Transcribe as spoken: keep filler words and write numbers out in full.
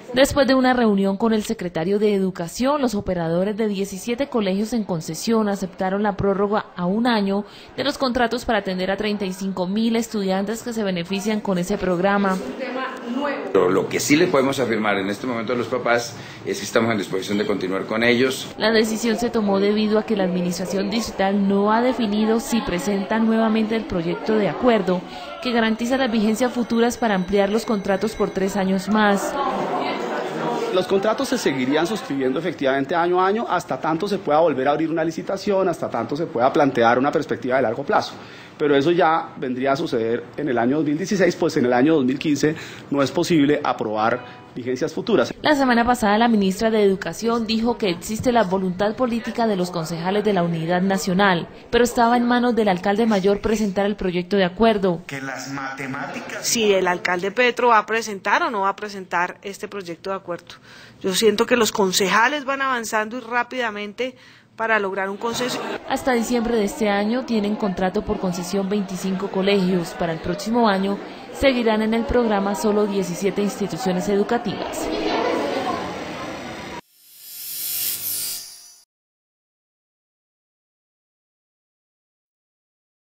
Después de una reunión con el secretario de Educación, los operadores de diecisiete colegios en concesión aceptaron la prórroga a un año de los contratos para atender a treinta y cinco mil estudiantes que se benefician con ese programa. Pero lo que sí le podemos afirmar en este momento a los papás es que estamos en disposición de continuar con ellos. La decisión se tomó debido a que la Administración Distrital no ha definido si presenta nuevamente el proyecto de acuerdo que garantiza las vigencias futuras para ampliar los contratos por tres años más. Los contratos se seguirían suscribiendo efectivamente año a año hasta tanto se pueda volver a abrir una licitación, hasta tanto se pueda plantear una perspectiva de largo plazo. Pero eso ya vendría a suceder en el año dos mil dieciséis, pues en el año dos mil quince no es posible aprobar vigencias futuras. La semana pasada la ministra de Educación dijo que existe la voluntad política de los concejales de la Unidad Nacional, pero estaba en manos del alcalde mayor presentar el proyecto de acuerdo. Que las matemáticas... Si el alcalde Petro va a presentar o no va a presentar este proyecto de acuerdo. Yo siento que los concejales van avanzando y rápidamente para lograr un consenso. Hasta diciembre de este año tienen contrato por concesión veinticinco colegios. Para el próximo año seguirán en el programa solo diecisiete instituciones educativas.